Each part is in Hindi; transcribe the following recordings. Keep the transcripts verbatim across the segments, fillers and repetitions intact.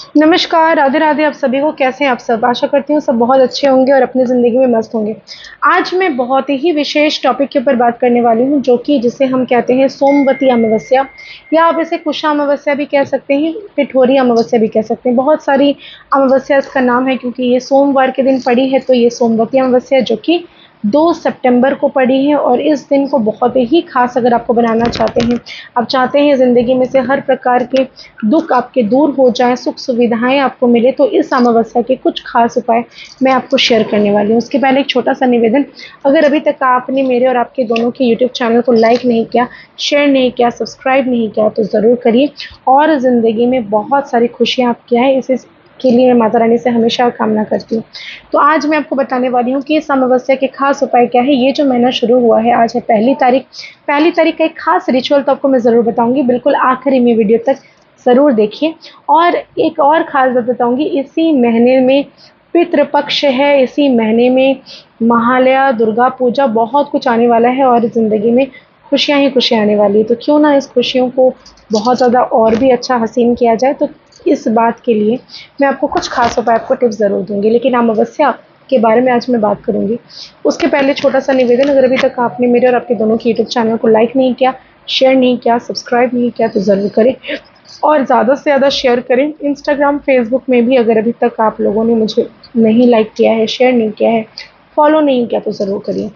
नमस्कार, राधे राधे। आप सभी को कैसे हैं आप सब? आशा करती हूँ सब बहुत अच्छे होंगे और अपनी ज़िंदगी में मस्त होंगे। आज मैं बहुत ही विशेष टॉपिक के ऊपर बात करने वाली हूँ, जो कि जिसे हम कहते हैं सोमवती अमावस्या, या आप इसे कुशा अमावस्या भी कह सकते हैं, पिठोरी अमावस्या भी कह सकते हैं। बहुत सारी अमावस्या इसका नाम है, क्योंकि ये सोमवार के दिन पड़ी है, तो ये सोमवती अमावस्या जो कि दो सितंबर को पड़ी है। और इस दिन को बहुत ही खास अगर आपको बनाना चाहते हैं, आप चाहते हैं ज़िंदगी में से हर प्रकार के दुख आपके दूर हो जाएं, सुख सुविधाएं आपको मिले, तो इस अमावस्या के कुछ खास उपाय मैं आपको शेयर करने वाली हूँ। उसके पहले एक छोटा सा निवेदन, अगर अभी तक आपने मेरे और आपके दोनों के यूट्यूब चैनल को लाइक नहीं किया, शेयर नहीं किया, सब्सक्राइब नहीं किया, तो ज़रूर करिए। और ज़िंदगी में बहुत सारी खुशियाँ आपकी आएँ, इसे के लिए मैं माता रानी से हमेशा कामना करती हूँ। तो आज मैं आपको बताने वाली हूँ कि इस अमावस्या के खास उपाय क्या है। ये जो महीना शुरू हुआ है, आज है पहली तारीख। पहली तारीख का एक खास रिचुअल तो आपको मैं ज़रूर बताऊँगी, बिल्कुल आखिरी में वीडियो तक ज़रूर देखिए। और एक और ख़ास बात बताऊँगी, इसी महीने में पितृपक्ष है, इसी महीने में महालया, दुर्गा पूजा, बहुत कुछ आने वाला है और ज़िंदगी में खुशियाँ ही खुशियाँ आने वाली है। तो क्यों ना इस खुशियों को बहुत ज़्यादा और भी अच्छा हसीन किया जाए। तो इस बात के लिए मैं आपको कुछ खास उपाय, आपको टिप्स ज़रूर दूँगी। लेकिन अमावस्या के बारे में आज मैं बात करूँगी। उसके पहले छोटा सा निवेदन, अगर अभी तक आपने मेरे और आपके दोनों के यूट्यूब चैनल को लाइक नहीं किया, शेयर नहीं किया, सब्सक्राइब नहीं किया, तो ज़रूर करें और ज़्यादा से ज़्यादा शेयर करें। इंस्टाग्राम, फेसबुक में भी अगर अभी तक आप लोगों ने मुझे नहीं लाइक किया है, शेयर नहीं किया है, फॉलो नहीं किया, तो ज़रूर करिए।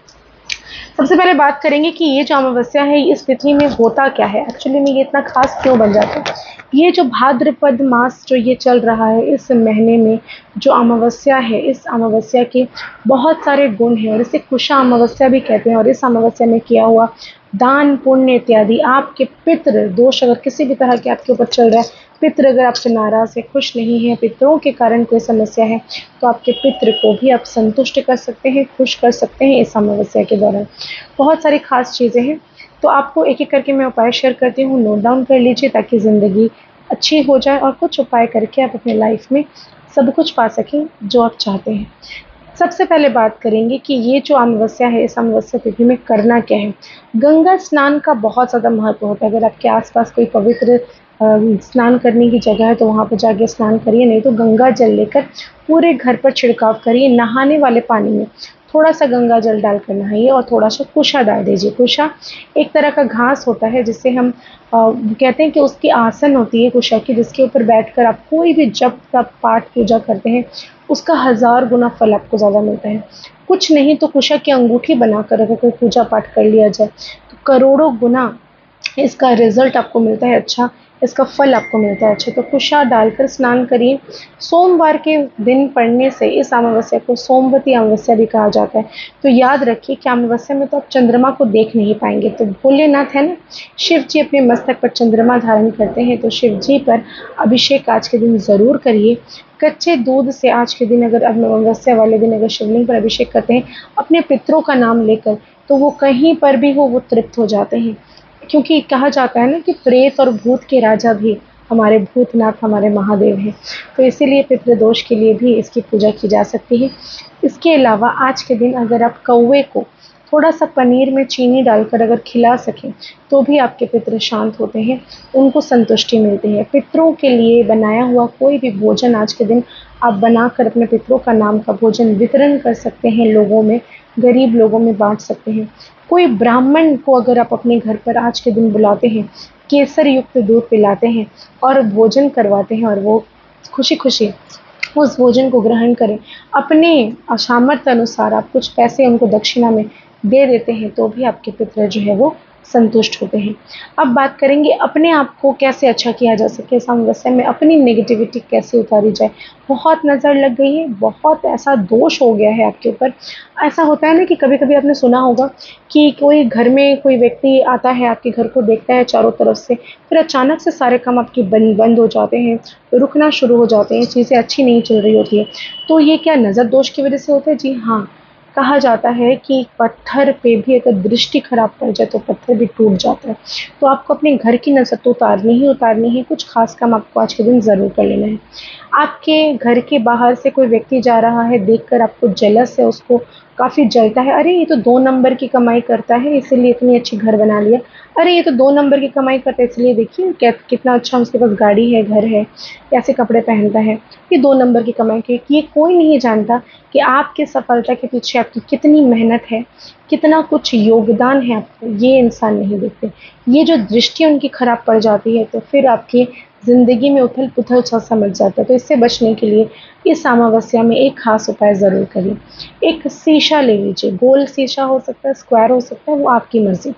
सबसे पहले बात करेंगे कि ये जो अमावस्या है, इस तिथि में होता क्या है, एक्चुअली में ये इतना खास क्यों बन जाता है। ये जो भाद्रपद मास जो ये चल रहा है, इस महीने में जो अमावस्या है, इस अमावस्या के बहुत सारे गुण हैं और इसे कुशा अमावस्या भी कहते हैं। और इस अमावस्या में किया हुआ दान, पुण्य इत्यादि, आपके पितृ दोष अगर किसी भी तरह के आपके ऊपर चल रहा है, पितृ अगर आपसे नाराज़ है, खुश नहीं है, पितरों के कारण कोई समस्या है, तो आपके पितृ को भी आप संतुष्ट कर सकते हैं, खुश कर सकते हैं इस अमावस्या के दौरान। बहुत सारी खास चीज़ें हैं, तो आपको एक एक करके मैं उपाय शेयर करती हूँ, नोट डाउन कर लीजिए ताकि ज़िंदगी अच्छी हो जाए और कुछ उपाय करके आप अपने लाइफ में सब कुछ पा सकें जो आप चाहते हैं। सबसे पहले बात करेंगे कि ये जो अमावस्या है, इस अमावस्या तिथि में करना क्या है। गंगा स्नान का बहुत ज़्यादा महत्व होता है। अगर आपके आसपास कोई पवित्र अ, स्नान करने की जगह है, तो वहाँ पर जाके स्नान करिए, नहीं तो गंगा जल लेकर पूरे घर पर छिड़काव करिए। नहाने वाले पानी में थोड़ा सा गंगा जल डालकर नहाइए और थोड़ा सा कुशा डाल दीजिए। कुशा एक तरह का घास होता है, जिससे हम अ, कहते हैं कि उसकी आसन होती है कुशा की, जिसके ऊपर बैठकर आप कोई भी जप तप पाठ पूजा करते हैं, उसका हज़ार गुना फल आपको ज़्यादा मिलता है। कुछ नहीं तो कुशा की अंगूठी बनाकर अगर कोई पूजा पाठ कर लिया जाए, तो करोड़ों गुना इसका रिज़ल्ट आपको मिलता है अच्छा, इसका फल आपको मिलता है अच्छा। तो कुशा डालकर स्नान करिए। सोमवार के दिन पड़ने से इस अमावस्या को सोमवती अमावस्या भी कहा जाता है। तो याद रखिए कि अमावस्या में तो आप चंद्रमा को देख नहीं पाएंगे। तो भोलेनाथ है ना, शिव जी अपने मस्तक पर चंद्रमा धारण करते हैं, तो शिव जी पर अभिषेक आज के दिन ज़रूर करिए। कच्चे दूध से आज के दिन अगर अमावस्या वाले दिन अगर शिवलिंग पर अभिषेक करते हैं अपने पितरों का नाम लेकर, तो वो कहीं पर भी हो वो तृप्त हो जाते हैं। क्योंकि कहा जाता है ना कि प्रेत और भूत के राजा भी हमारे भूतनाथ, हमारे महादेव हैं। तो इसीलिए पितृदोष के लिए भी इसकी पूजा की जा सकती है। इसके अलावा आज के दिन अगर आप कौवे को थोड़ा सा पनीर में चीनी डालकर अगर खिला सकें, तो भी आपके पितृ शांत होते हैं, उनको संतुष्टि मिलती है। पितरों के लिए बनाया हुआ कोई भी भोजन आज के दिन आप बनाकर अपने पितरों का नाम का भोजन वितरण कर सकते हैं, लोगों में, गरीब लोगों में बांट सकते हैं। कोई ब्राह्मण को अगर आप अपने घर पर आज के दिन बुलाते हैं, केसर युक्त दूध पिलाते हैं और भोजन करवाते हैं, और वो खुशी खुशी उस भोजन को ग्रहण करें, अपने सामर्थ्य अनुसार आप कुछ पैसे उनको दक्षिणा में दे देते हैं, तो भी आपके पितृ जो है वो संतुष्ट होते हैं। अब बात करेंगे अपने आप को कैसे अच्छा किया जा सके, इस अमावस्या में अपनी नेगेटिविटी कैसे उतारी जाए। बहुत नज़र लग गई है, बहुत ऐसा दोष हो गया है आपके ऊपर। ऐसा होता है ना कि कभी कभी आपने सुना होगा कि कोई घर में कोई व्यक्ति आता है, आपके घर को देखता है चारों तरफ से, फिर अचानक से सारे काम आपके बंद बंद हो जाते हैं, रुकना शुरू हो जाते हैं, चीज़ें अच्छी नहीं चल रही होती है। तो ये क्या नज़र दोष की वजह से होता है? जी हाँ, कहा जाता है कि पत्थर पे भी अगर दृष्टि खराब पड़ जाए तो पत्थर भी टूट जाता है। तो आपको अपने घर की नज़र तो उतारनी ही उतारनी है, कुछ खास काम आपको आज के दिन ज़रूर कर लेना है। आपके घर के बाहर से कोई व्यक्ति जा रहा है, देखकर आपको जेलस है, उसको काफ़ी जलता है, अरे ये तो दो नंबर की कमाई करता है इसीलिए इतनी अच्छी घर बना लिया, अरे ये तो दो नंबर की कमाई करता है इसलिए देखिए क्या कितना अच्छा उसके पास गाड़ी है, घर है, कैसे कपड़े पहनता है, ये दो नंबर की कमाई की। ये कोई नहीं जानता कि आपकी सफलता के पीछे आपकी कितनी मेहनत है, कितना कुछ योगदान है आपको, ये इंसान नहीं देखते। ये जो दृष्टि उनकी खराब पड़ जाती है तो फिर आपकी ज़िंदगी में उथल-पुथल सा समझ जाता है। तो इससे बचने के लिए इस अमावस्या में एक ख़ास उपाय ज़रूर करिए। एक शीशा ले लीजिए, गोल शीशा हो सकता है, स्क्वायर हो सकता है, वो आपकी मर्ज़ी।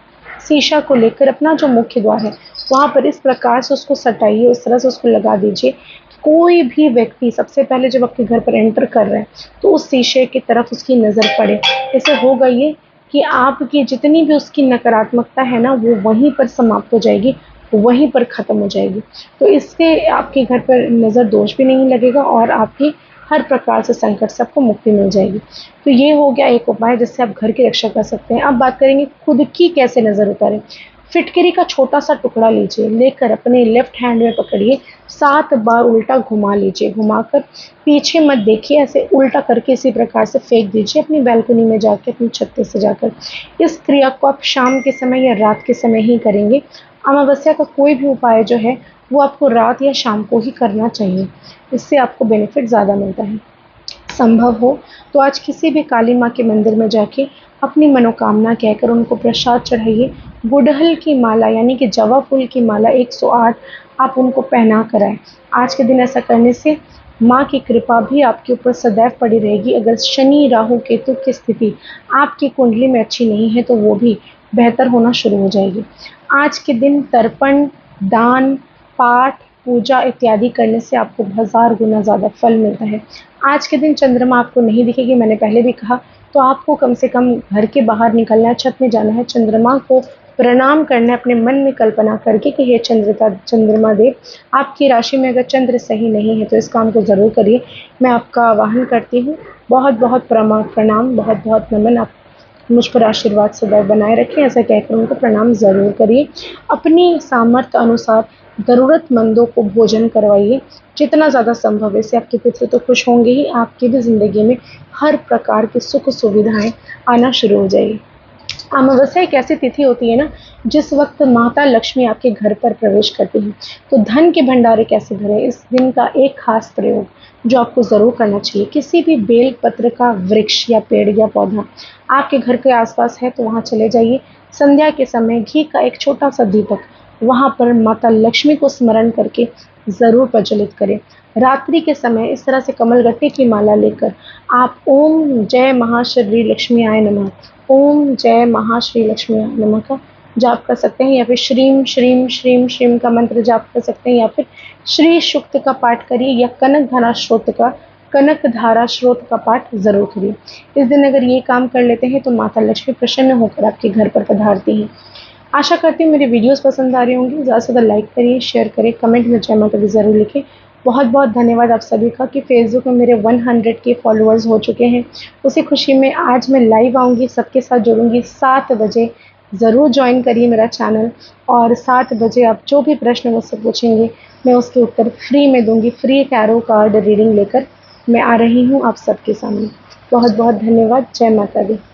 शीशा को लेकर अपना जो मुख्य द्वार है, वहाँ पर इस प्रकार से उसको सटाइए, उस तरह से उसको लगा दीजिए, कोई भी व्यक्ति सबसे पहले जब आपके घर पर एंटर कर रहा है, तो उस शीशे की तरफ उसकी नज़र पड़े। इससे होगा ये कि आपकी जितनी भी उसकी नकारात्मकता है ना, वो वहीं पर समाप्त हो जाएगी, वहीं पर ख़त्म हो जाएगी। तो इससे आपके घर पर नज़र दोष भी नहीं लगेगा और आपकी हर प्रकार से संकट से आपको मुक्ति मिल जाएगी। तो ये हो गया एक उपाय जिससे आप घर की रक्षा कर सकते हैं। अब बात करेंगे खुद की कैसे नज़र उतारें। फिटकरी का छोटा-सा टुकड़ा लीजिए, लेकर अपने लेफ्ट हैंड में पकड़िए, सात बार उल्टा घुमा लीजिए, घुमाकर पीछे मत देखिए, ऐसे उल्टा करके इसी प्रकार से फेंक दीजिए अपनी बालकनी में जाके, अपनी छत पे से जाकर। इस क्रिया को आप शाम के समय या रात के समय ही करेंगे। अमावस्या का कोई भी उपाय जो है वो आपको रात या शाम को ही करना चाहिए, इससे आपको बेनिफिट ज़्यादा मिलता है। संभव हो तो आज किसी भी काली माँ के मंदिर में जाके अपनी मनोकामना कहकर उनको प्रसाद चढ़ाइए। गुड़हल की माला यानी कि जवा फूल की माला एक सौ आठ आप उनको पहना कर आएँ। आज के दिन ऐसा करने से माँ की कृपा भी आपके ऊपर सदैव पड़ी रहेगी। अगर शनि, राहु, केतु की स्थिति आपकी कुंडली में अच्छी नहीं है तो वो भी बेहतर होना शुरू हो जाएगी। आज के दिन तर्पण, दान, पाठ, पूजा इत्यादि करने से आपको हज़ार गुना ज़्यादा फल मिलता है। आज के दिन चंद्रमा आपको नहीं दिखेगी, मैंने पहले भी कहा, तो आपको कम से कम घर के बाहर निकलना है, छत में जाना है, चंद्रमा को प्रणाम करना है, अपने मन में कल्पना करके कि हे चंद्रता चंद्रमा देव, आपकी राशि में अगर चंद्र सही नहीं है तो इस काम को ज़रूर करिए। मैं आपका आवाहन करती हूँ। बहुत बहुत प्रमा प्रणाम, बहुत बहुत नमन। आप मुझ पर आशीर्वाद सदैव बनाए रखें, ऐसा कहकर उनको प्रणाम ज़रूर करिए। अपनी सामर्थ्य अनुसार ज़रूरतमंदों को भोजन करवाइए, जितना ज़्यादा संभव है। इससे आपके पितृ तो खुश होंगे ही, आपकी भी ज़िंदगी में हर प्रकार की सुख सुविधाएं आना शुरू हो जाएगी। अमावस्या एक ऐसी तिथि होती है ना, जिस वक्त माता लक्ष्मी आपके घर पर प्रवेश करती हैं। तो धन के भंडारे कैसे भरें, इस दिन का एक खास प्रयोग जो आपको ज़रूर करना चाहिए। किसी भी बेल पत्र का वृक्ष या पेड़ या पौधा आपके घर के आसपास है तो वहाँ चले जाइए। संध्या के समय घी का एक छोटा सा दीपक वहाँ पर माता लक्ष्मी को स्मरण करके ज़रूर प्रज्वलित करें। रात्रि के समय इस तरह से कमल गट्टे की माला लेकर आप ओम जय महाश्री लक्ष्मी आय नमः, ओम जय महाश्री लक्ष्मी आय नमः का जाप कर सकते हैं, या फिर श्रीम श्रीम श्रीम श्रीम का मंत्र जाप कर सकते हैं, या फिर श्री सूक्त का पाठ करिए, या कनक धारा स्रोत का कनक धारा स्रोत का पाठ ज़रूर करिए। इस दिन अगर ये काम कर लेते हैं तो माता लक्ष्मी प्रसन्न होकर आपके घर पर पधारती हैं। आशा करती हूँ मेरी वीडियोस पसंद आ रही होंगी। ज़्यादा से ज़्यादा लाइक करिए, शेयर करें, कमेंट में जय माता दी ज़रूर लिखें। बहुत बहुत धन्यवाद आप सभी का कि फेसबुक में मेरे सौ के फॉलोअर्स हो चुके हैं। उसी खुशी में आज मैं लाइव आऊँगी, सबके साथ जुड़ूंगी सात बजे। ज़रूर ज्वाइन करिए मेरा चैनल, और सात बजे आप जो भी प्रश्न मुझसे पूछेंगे मैं उसके उत्तर फ्री में दूंगी। फ्री टैरो कार्ड रीडिंग लेकर मैं आ रही हूँ आप सबके सामने। बहुत बहुत धन्यवाद। जय माता दी।